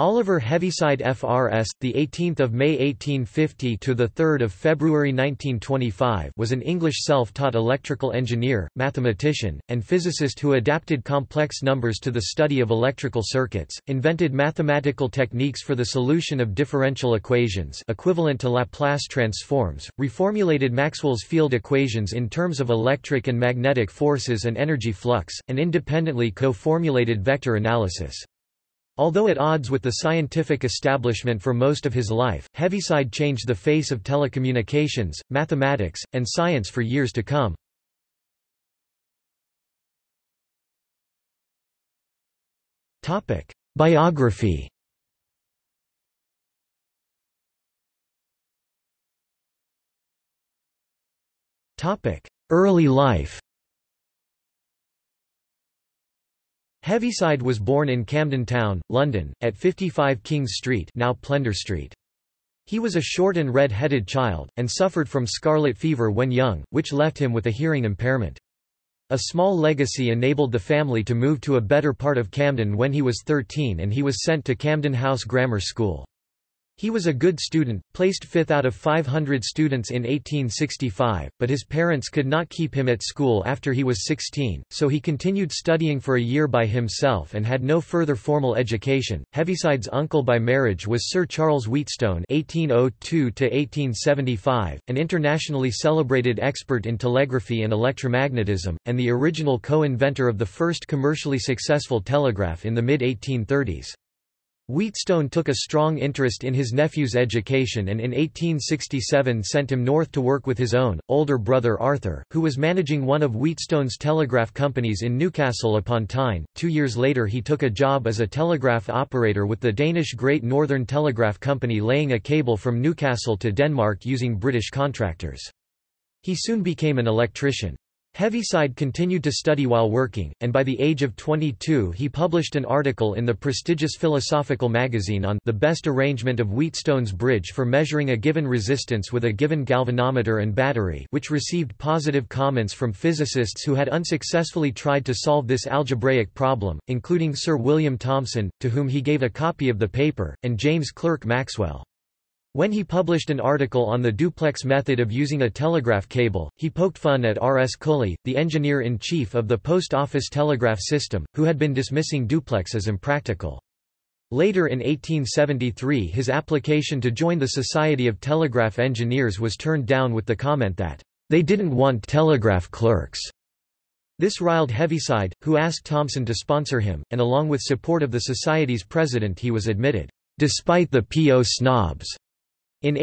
Oliver Heaviside FRS, the 18th of May 1850 to the 3rd of February 1925, was an English self-taught electrical engineer, mathematician, and physicist who adapted complex numbers to the study of electrical circuits, invented mathematical techniques for the solution of differential equations equivalent to Laplace transforms, reformulated Maxwell's field equations in terms of electric and magnetic forces and energy flux, and independently co-formulated vector analysis. Although at odds with the scientific establishment for most of his life, Heaviside changed the face of telecommunications, mathematics, and science for years to come. Biography. Early life. Heaviside was born in Camden Town, London, at 55 Kings Street, now Plender Street. He was a short and red-headed child, and suffered from scarlet fever when young, which left him with a hearing impairment. A small legacy enabled the family to move to a better part of Camden when he was 13 and he was sent to Camden House Grammar School. He was a good student, placed 5th out of 500 students in 1865, but his parents could not keep him at school after he was 16, so he continued studying for a year by himself and had no further formal education. Heaviside's uncle by marriage was Sir Charles Wheatstone (1802–1875), an internationally celebrated expert in telegraphy and electromagnetism, and the original co-inventor of the first commercially successful telegraph in the mid-1830s. Wheatstone took a strong interest in his nephew's education and in 1867 sent him north to work with his own, older brother Arthur, who was managing one of Wheatstone's telegraph companies in Newcastle upon Tyne. 2 years later he took a job as a telegraph operator with the Danish Great Northern Telegraph Company, laying a cable from Newcastle to Denmark using British contractors. He soon became an electrician. Heaviside continued to study while working, and by the age of 22 he published an article in the prestigious philosophical magazine on the best arrangement of Wheatstone's bridge for measuring a given resistance with a given galvanometer and battery, which received positive comments from physicists who had unsuccessfully tried to solve this algebraic problem, including Sir William Thomson, to whom he gave a copy of the paper, and James Clerk Maxwell. When he published an article on the duplex method of using a telegraph cable, he poked fun at R.S. Cully, the engineer-in-chief of the post office telegraph system, who had been dismissing duplex as impractical. Later in 1873 his application to join the Society of Telegraph Engineers was turned down with the comment that, "they didn't want telegraph clerks." This riled Heaviside, who asked Thomson to sponsor him, and along with support of the Society's president he was admitted, "despite the P.O. snobs." In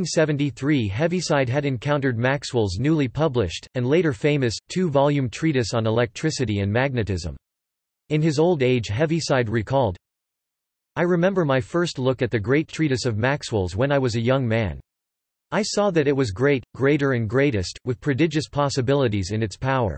1873 Heaviside had encountered Maxwell's newly published, and later famous, 2-volume treatise on electricity and magnetism. In his old age Heaviside recalled, "I remember my first look at the great treatise of Maxwell's when I was a young man. I saw that it was great, greater and greatest, with prodigious possibilities in its power.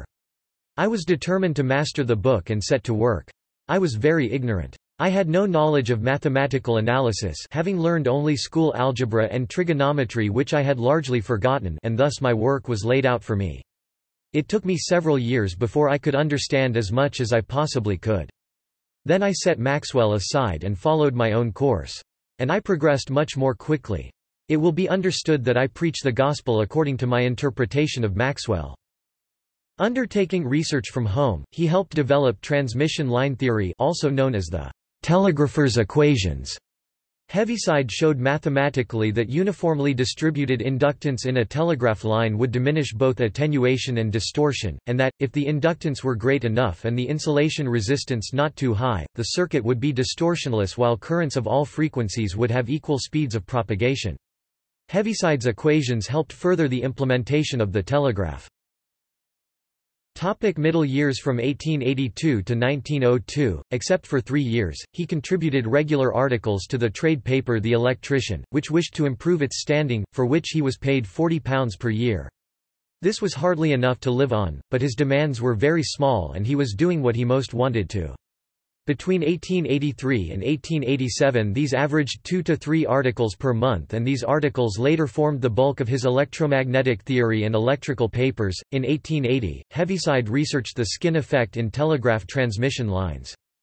I was determined to master the book and set to work. I was very ignorant. I had no knowledge of mathematical analysis, having learned only school algebra and trigonometry which I had largely forgotten, and thus my work was laid out for me. It took me several years before I could understand as much as I possibly could. Then I set Maxwell aside and followed my own course. And I progressed much more quickly. It will be understood that I preach the gospel according to my interpretation of Maxwell." Undertaking research from home, he helped develop transmission line theory, also known as the telegrapher's equations. Heaviside showed mathematically that uniformly distributed inductance in a telegraph line would diminish both attenuation and distortion, and that, if the inductance were great enough and the insulation resistance not too high, the circuit would be distortionless while currents of all frequencies would have equal speeds of propagation. Heaviside's equations helped further the implementation of the telegraph. Middle years. From 1882 to 1902, except for 3 years, he contributed regular articles to the trade paper The Electrician, which wished to improve its standing, for which he was paid £40 per year. This was hardly enough to live on, but his demands were very small and he was doing what he most wanted to. Between 1883 and 1887 these averaged 2 to 3 articles per month, and these articles later formed the bulk of his electromagnetic theory and electrical papers. In 1880, Heaviside researched the skin effect in telegraph transmission lines.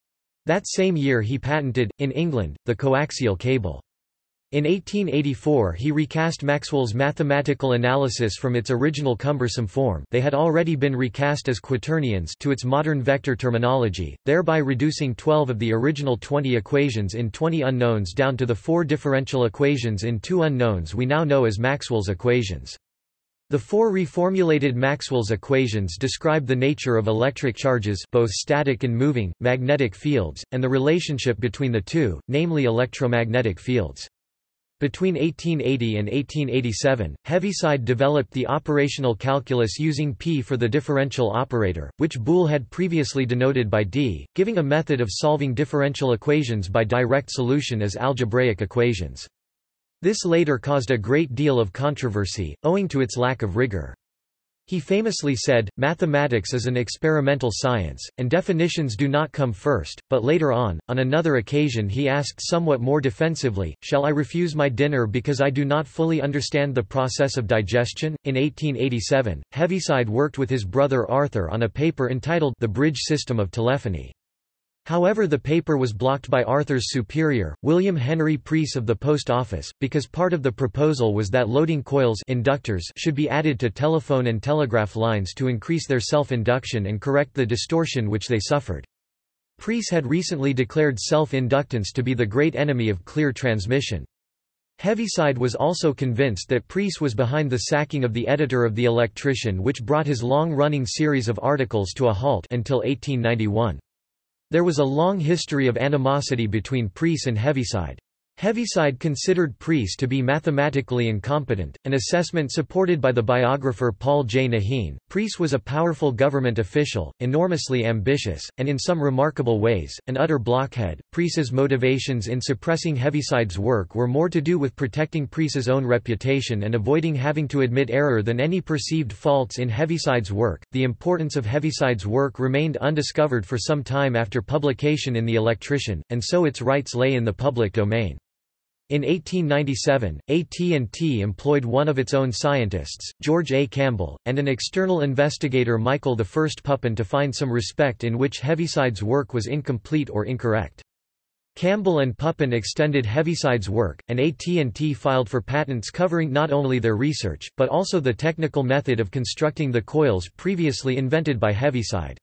That same year he patented, in England, the coaxial cable. In 1884 he recast Maxwell's mathematical analysis from its original cumbersome form, they had already been recast as quaternions, to its modern vector terminology, thereby reducing 12 of the original 20 equations in 20 unknowns down to the 4 differential equations in 2 unknowns we now know as Maxwell's equations. The 4 reformulated Maxwell's equations describe the nature of electric charges, both static and moving, magnetic fields, and the relationship between the two, namely electromagnetic fields. Between 1880 and 1887, Heaviside developed the operational calculus using P for the differential operator, which Boole had previously denoted by D, giving a method of solving differential equations by direct solution as algebraic equations. This later caused a great deal of controversy, owing to its lack of rigor. He famously said, "Mathematics is an experimental science, and definitions do not come first," but later on another occasion he asked somewhat more defensively, "Shall I refuse my dinner because I do not fully understand the process of digestion?" In 1887, Heaviside worked with his brother Arthur on a paper entitled The Bridge System of Telephony. However, the paper was blocked by Arthur's superior, William Henry Preece of the Post Office, because part of the proposal was that loading coils inductors should be added to telephone and telegraph lines to increase their self-induction and correct the distortion which they suffered. Preece had recently declared self-inductance to be the great enemy of clear transmission. Heaviside was also convinced that Preece was behind the sacking of the editor of The Electrician, which brought his long-running series of articles to a halt until 1891. There was a long history of animosity between Preece and Heaviside. Heaviside considered Preece to be mathematically incompetent, an assessment supported by the biographer Paul J. Naheen. Preece was a powerful government official, enormously ambitious, and in some remarkable ways, an utter blockhead. Preece's motivations in suppressing Heaviside's work were more to do with protecting Preece's own reputation and avoiding having to admit error than any perceived faults in Heaviside's work. The importance of Heaviside's work remained undiscovered for some time after publication in The Electrician, and so its rights lay in the public domain. In 1897, AT&T employed one of its own scientists, George A. Campbell, and an external investigator Michael I Pupin to find some respect in which Heaviside's work was incomplete or incorrect. Campbell and Pupin extended Heaviside's work, and AT&T filed for patents covering not only their research, but also the technical method of constructing the coils previously invented by Heaviside.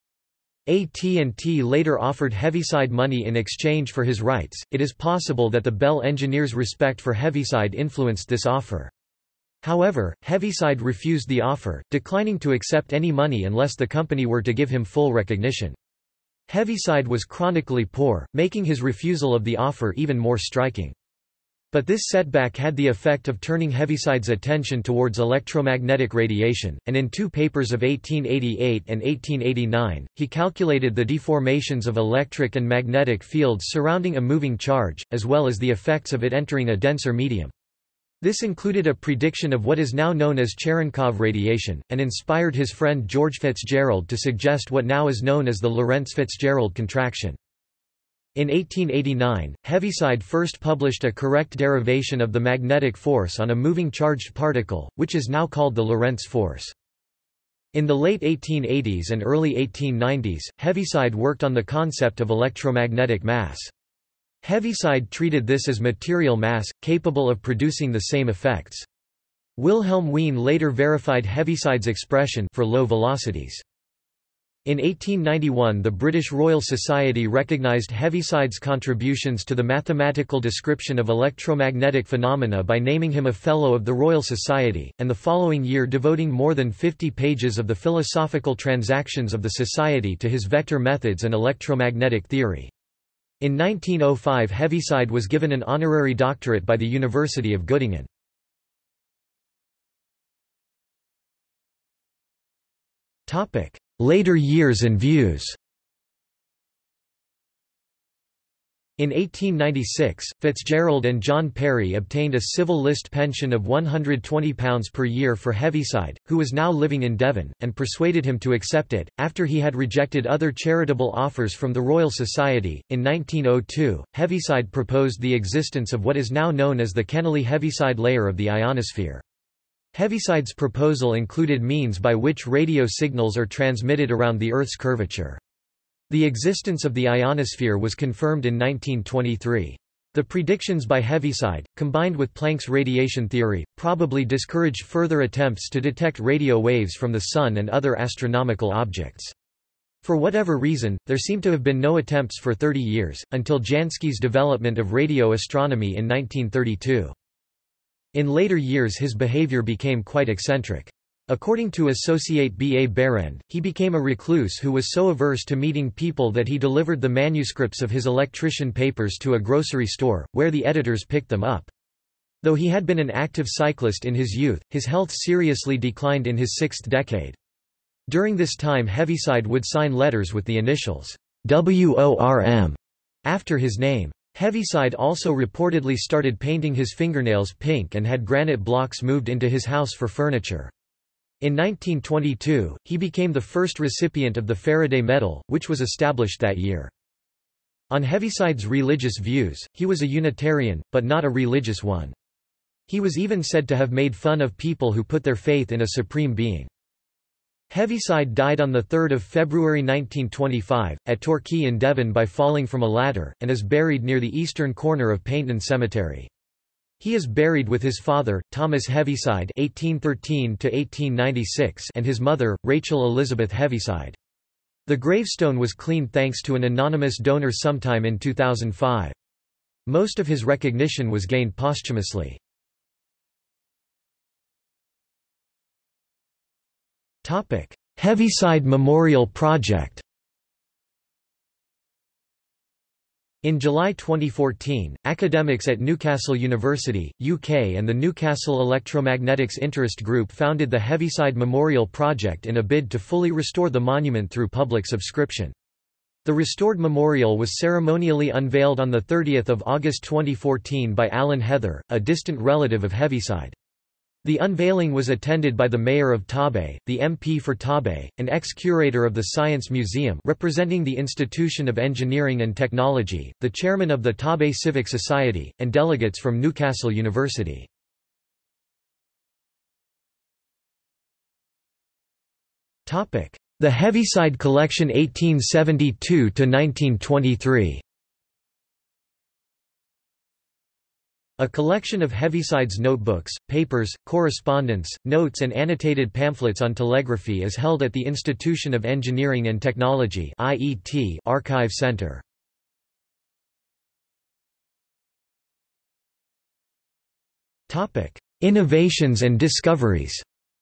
AT&T later offered Heaviside money in exchange for his rights. It is possible that the Bell engineers' respect for Heaviside influenced this offer. However, Heaviside refused the offer, declining to accept any money unless the company were to give him full recognition. Heaviside was chronically poor, making his refusal of the offer even more striking. But this setback had the effect of turning Heaviside's attention towards electromagnetic radiation, and in 2 papers of 1888 and 1889, he calculated the deformations of electric and magnetic fields surrounding a moving charge, as well as the effects of it entering a denser medium. This included a prediction of what is now known as Cherenkov radiation, and inspired his friend George Fitzgerald to suggest what now is known as the Lorentz-Fitzgerald contraction. In 1889, Heaviside first published a correct derivation of the magnetic force on a moving charged particle, which is now called the Lorentz force. In the late 1880s and early 1890s, Heaviside worked on the concept of electromagnetic mass. Heaviside treated this as material mass, capable of producing the same effects. Wilhelm Wien later verified Heaviside's expression for low velocities. In 1891 the British Royal Society recognised Heaviside's contributions to the mathematical description of electromagnetic phenomena by naming him a Fellow of the Royal Society, and the following year devoting more than 50 pages of the philosophical transactions of the Society to his vector methods and electromagnetic theory. In 1905 Heaviside was given an honorary doctorate by the University of Göttingen. Later years and views. In 1896, Fitzgerald and John Perry obtained a civil list pension of £120 per year for Heaviside, who was now living in Devon, and persuaded him to accept it, after he had rejected other charitable offers from the Royal Society. In 1902, Heaviside proposed the existence of what is now known as the Kennelly-Heaviside layer of the ionosphere. Heaviside's proposal included means by which radio signals are transmitted around the Earth's curvature. The existence of the ionosphere was confirmed in 1923. The predictions by Heaviside, combined with Planck's radiation theory, probably discouraged further attempts to detect radio waves from the Sun and other astronomical objects. For whatever reason, there seem to have been no attempts for 30 years, until Jansky's development of radio astronomy in 1932. In later years his behavior became quite eccentric. According to associate B. A. Behrend, he became a recluse who was so averse to meeting people that he delivered the manuscripts of his electrician papers to a grocery store, where the editors picked them up. Though he had been an active cyclist in his youth, his health seriously declined in his sixth decade. During this time Heaviside would sign letters with the initials WORM after his name. Heaviside also reportedly started painting his fingernails pink and had granite blocks moved into his house for furniture. In 1922, he became the first recipient of the Faraday Medal, which was established that year. On Heaviside's religious views, he was a Unitarian, but not a religious one. He was even said to have made fun of people who put their faith in a supreme being. Heaviside died on 3 February 1925, at Torquay in Devon by falling from a ladder, and is buried near the eastern corner of Paignton Cemetery. He is buried with his father, Thomas Heaviside (1813–1896), and his mother, Rachel Elizabeth Heaviside. The gravestone was cleaned thanks to an anonymous donor sometime in 2005. Most of his recognition was gained posthumously. Topic: Heaviside Memorial Project. In July 2014, academics at Newcastle University, UK and the Newcastle Electromagnetics Interest Group founded the Heaviside Memorial Project in a bid to fully restore the monument through public subscription. The restored memorial was ceremonially unveiled on 30 August 2014 by Alan Heather, a distant relative of Heaviside. The unveiling was attended by the Mayor of Tabe, the MP for Tabe, an ex-curator of the Science Museum representing the Institution of Engineering and Technology, the chairman of the Tabe Civic Society, and delegates from Newcastle University. The Heaviside Collection 1872–1923. A collection of Heaviside's notebooks, papers, correspondence, notes and annotated pamphlets on telegraphy is held at the Institution of Engineering and Technology (IET) Archive Center. Topic: Innovations and discoveries.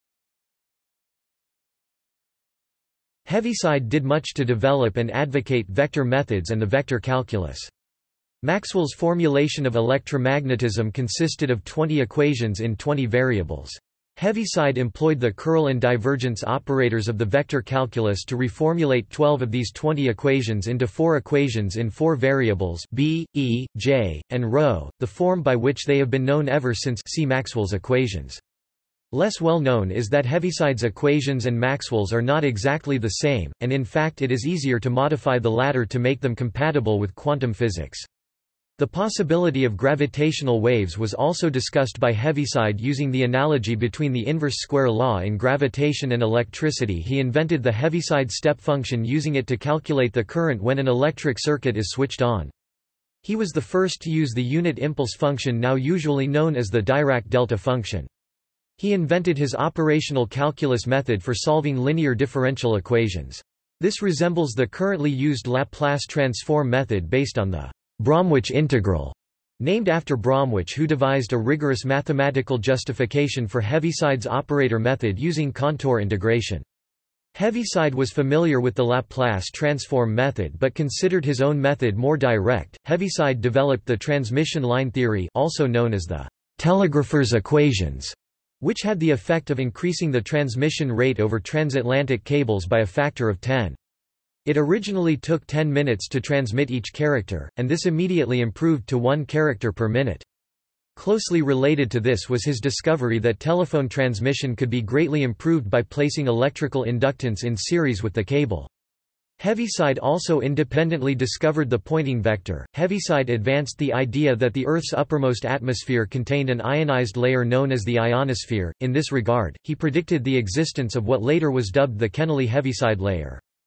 Heaviside did much to develop and advocate vector methods and the vector calculus. Maxwell's formulation of electromagnetism consisted of 20 equations in 20 variables. Heaviside employed the curl and divergence operators of the vector calculus to reformulate 12 of these 20 equations into 4 equations in 4 variables b, e, j, and ρ, the form by which they have been known ever since. See Maxwell's equations. Less well known is that Heaviside's equations and Maxwell's are not exactly the same, and in fact it is easier to modify the latter to make them compatible with quantum physics. The possibility of gravitational waves was also discussed by Heaviside using the analogy between the inverse square law in gravitation and electricity. He invented the Heaviside step function using it to calculate the current when an electric circuit is switched on. He was the first to use the unit impulse function now usually known as the Dirac delta function. He invented his operational calculus method for solving linear differential equations. This resembles the currently used Laplace transform method based on the Bromwich integral, named after Bromwich, who devised a rigorous mathematical justification for Heaviside's operator method using contour integration. Heaviside was familiar with the Laplace transform method but considered his own method more direct. Heaviside developed the transmission line theory, also known as the telegrapher's equations, which had the effect of increasing the transmission rate over transatlantic cables by a factor of 10. It originally took 10 minutes to transmit each character, and this immediately improved to 1 character per minute. Closely related to this was his discovery that telephone transmission could be greatly improved by placing electrical inductance in series with the cable. Heaviside also independently discovered the Poynting vector. Heaviside advanced the idea that the Earth's uppermost atmosphere contained an ionized layer known as the ionosphere. In this regard, he predicted the existence of what later was dubbed the Kennelly-Heaviside layer.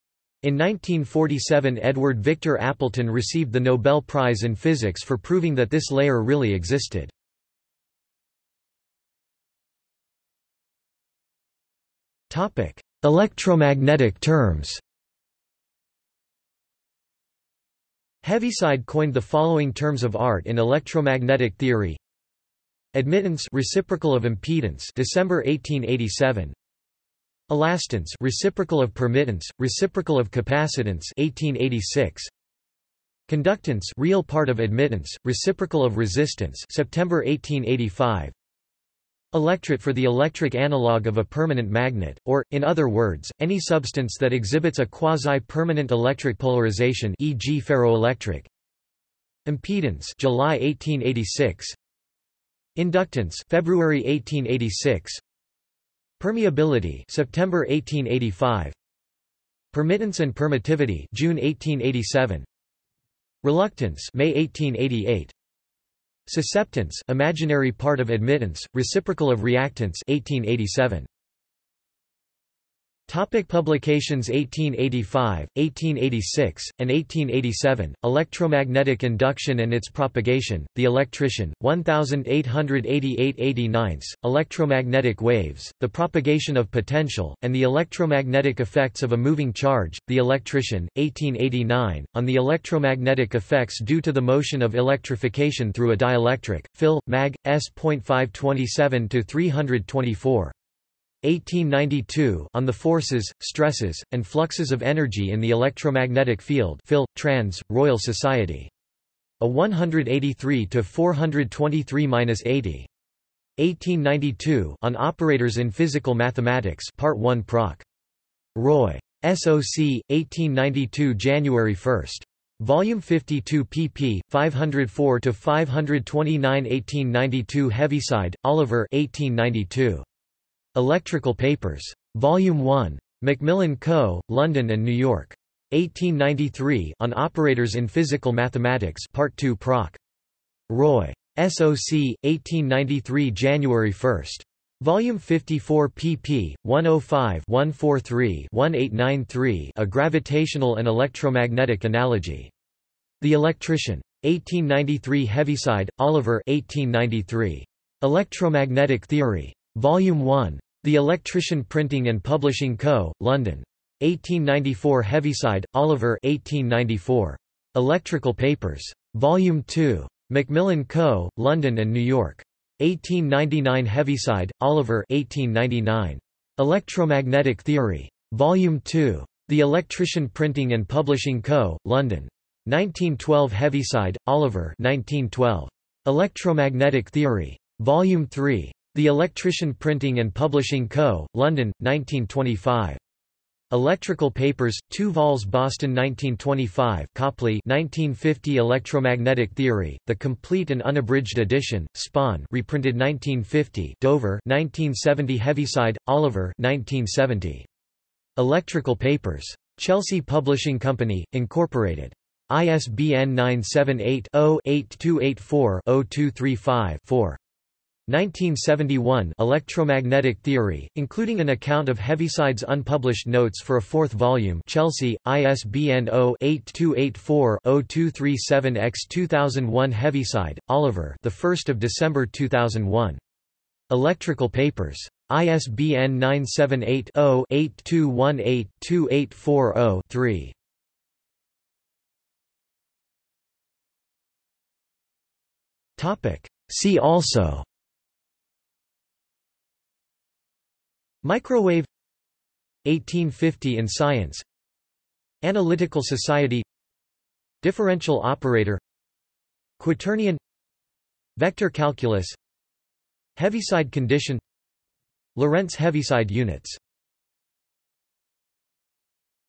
In 1947 Edward Victor Appleton received the Nobel Prize in Physics for proving that this layer really existed. Electromagnetic terms. Heaviside coined the following terms of art in electromagnetic theory. Admittance, reciprocal of impedance, December 1887. Elastance, reciprocal of permittance, reciprocal of capacitance, 1886. Conductance, real part of admittance, reciprocal of resistance, September 1885. Electret, for the electric analog of a permanent magnet, or, in other words, any substance that exhibits a quasi-permanent electric polarization, e.g. ferroelectric. Impedance, July 1886. Inductance, February 1886. Permeability, September 1885. Permittance and permittivity, June 1887. Reluctance, May 1888. Susceptance, imaginary part of admittance, reciprocal of reactance, 1887. Topic publications 1885, 1886, and 1887, Electromagnetic Induction and its Propagation, The Electrician, 1888-89, Electromagnetic Waves, The Propagation of Potential, and the Electromagnetic Effects of a Moving Charge, The Electrician, 1889, On the Electromagnetic Effects Due to the Motion of Electrification through a Dielectric, Phil. Mag. S.527-324. 1892, On the Forces, Stresses, and Fluxes of Energy in the Electromagnetic Field, Phil. Trans. Royal Society. A 183-423-80. 1892, On Operators in Physical Mathematics, Part 1 Proc. Roy. SOC, 1892 January 1. Volume 52 pp. 504-529 1892 Heaviside, Oliver 1892. Electrical Papers. Volume 1. Macmillan Co., London and New York. 1893, On Operators in Physical Mathematics, Part 2 Proc. Roy. SOC, 1893 January 1. Volume 54 pp. 105-143-1893 A Gravitational and Electromagnetic Analogy. The Electrician. 1893 Heaviside, Oliver 1893. Electromagnetic Theory. Volume 1. The Electrician Printing and Publishing Co., London. 1894 Heaviside, Oliver 1894. Electrical Papers. Volume 2. Macmillan Co., London and New York. 1899 Heaviside, Oliver 1899. Electromagnetic Theory. Volume 2. The Electrician Printing and Publishing Co., London. 1912 Heaviside, Oliver 1912. Electromagnetic Theory. Volume 3. The Electrician Printing and Publishing Co., London, 1925. Electrical Papers, 2 vols Boston 1925 Copley 1950 Electromagnetic Theory, The Complete and Unabridged Edition, Spawn reprinted 1950 Dover 1970 Heaviside, Oliver 1970. Electrical Papers. Chelsea Publishing Company, Incorporated. ISBN 978-0-8284-0235-4. 1971 Electromagnetic Theory, including an account of Heaviside's unpublished notes for a 4th volume Chelsea, ISBN 0-8284-0237-X 2001 Heaviside, Oliver 1 December 2001. Electrical Papers. ISBN 978-0-8218-2840-3. See also: Microwave, 1850 in science, Analytical Society, Differential operator, Quaternion, Vector calculus, Heaviside condition, Lorentz Heaviside units.